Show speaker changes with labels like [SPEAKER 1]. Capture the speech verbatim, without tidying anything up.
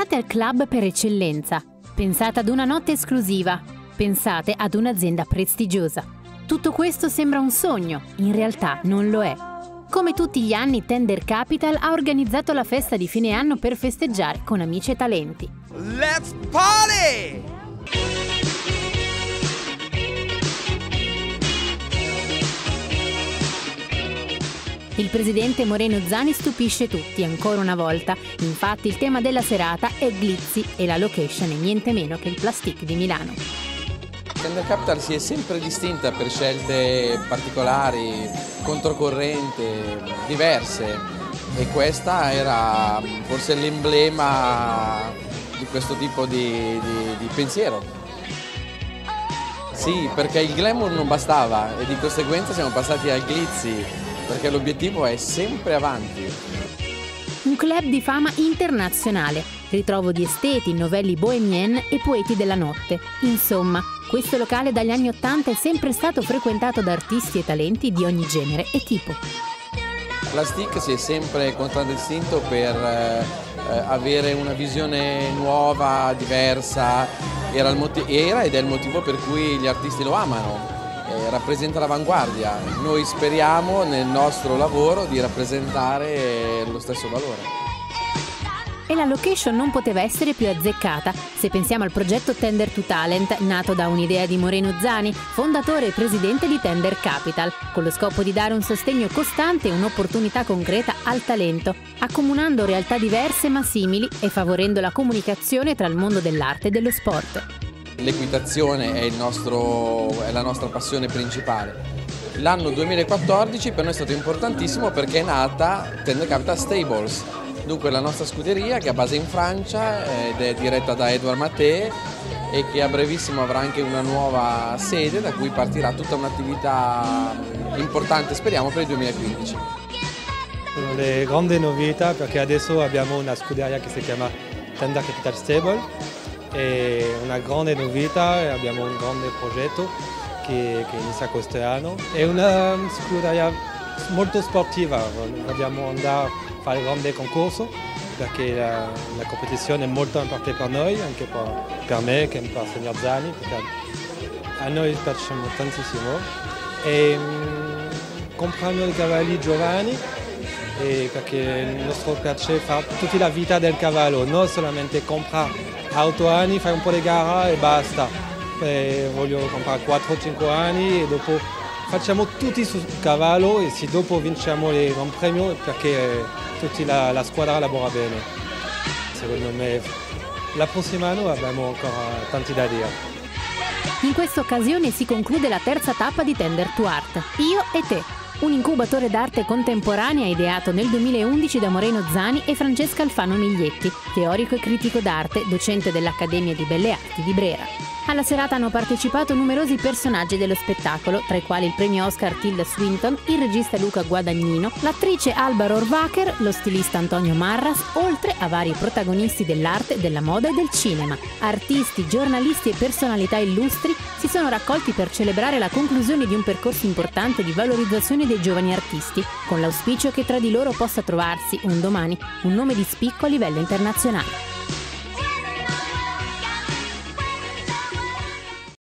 [SPEAKER 1] Pensate al club per eccellenza, pensate ad una notte esclusiva, pensate ad un'azienda prestigiosa. Tutto questo sembra un sogno, in realtà non lo è. Come tutti gli anni, Tender Capital ha organizzato la festa di fine anno per festeggiare con amici e talenti.
[SPEAKER 2] Let's party!
[SPEAKER 1] Il presidente Moreno Zani stupisce tutti ancora una volta, infatti il tema della serata è Glizzy e la location è niente meno che il Plastic di Milano.
[SPEAKER 3] Tender Capital si è sempre distinta per scelte particolari, controcorrente, diverse e questa era forse l'emblema di questo tipo di, di, di pensiero. Sì, perché il glamour non bastava e di conseguenza siamo passati al glitzy, perché l'obiettivo è sempre avanti.
[SPEAKER 1] Un club di fama internazionale, ritrovo di esteti, novelli bohemien e poeti della notte. Insomma, questo locale dagli anni Ottanta è sempre stato frequentato da artisti e talenti di ogni genere e tipo.
[SPEAKER 3] Plastic si è sempre contraddistinto per eh, avere una visione nuova, diversa, era, il era ed è il motivo per cui gli artisti lo amano. Eh, rappresenta l'avanguardia. Noi speriamo nel nostro lavoro di rappresentare lo stesso valore.
[SPEAKER 1] E la location non poteva essere più azzeccata se pensiamo al progetto Tender to Talent, nato da un'idea di Moreno Zani, fondatore e presidente di Tender Capital, con lo scopo di dare un sostegno costante e un'opportunità concreta al talento, accomunando realtà diverse ma simili e favorendo la comunicazione tra il mondo dell'arte e dello sport.
[SPEAKER 3] L'equitazione è, il nostro, è la nostra passione principale. L'anno duemilaquattordici per noi è stato importantissimo perché è nata Tender Capital Stables, dunque la nostra scuderia che ha base in Francia ed è diretta da Edouard Maté e che a brevissimo avrà anche una nuova sede da cui partirà tutta un'attività importante, speriamo, per il duemilaquindici.
[SPEAKER 4] Sono le grandi novità perché adesso abbiamo una scuderia che si chiama Tender Capital Stable. È una grande novità, abbiamo un grande progetto che, che inizia quest'anno. È una scuderia molto sportiva, vogliamo andare a fare un grande concorso perché la, la competizione è molto importante per noi, anche per, per me, che per il signor Zani, perché a noi piacciono tantissimo. E um, compriamo i cavalli giovani e perché il nostro piace fa tutta la vita del cavallo, non solamente comprare a otto anni, fai un po' di gara e basta. E voglio comprare quattro cinque anni e dopo facciamo tutti sul cavallo e se dopo vinciamo il Gran Premio perché tutta la, la squadra lavora bene. Secondo me la prossima anno abbiamo ancora tanti da dire.
[SPEAKER 1] In questa occasione si conclude la terza tappa di Tender to Art, Io e Te, un incubatore d'arte contemporanea ideato nel duemilaundici da Moreno Zani e Francesca Alfano Miglietti, teorico e critico d'arte, docente dell'Accademia di Belle Arti di Brera. Alla serata hanno partecipato numerosi personaggi dello spettacolo, tra i quali il premio Oscar Tilda Swinton, il regista Luca Guadagnino, l'attrice Alba Rohrwacher, lo stilista Antonio Marras, oltre a vari protagonisti dell'arte, della moda e del cinema. Artisti, giornalisti e personalità illustri si sono raccolti per celebrare la conclusione di un percorso importante di valorizzazione dei giovani artisti, con l'auspicio che tra di loro possa trovarsi, un domani, un nome di spicco a livello internazionale.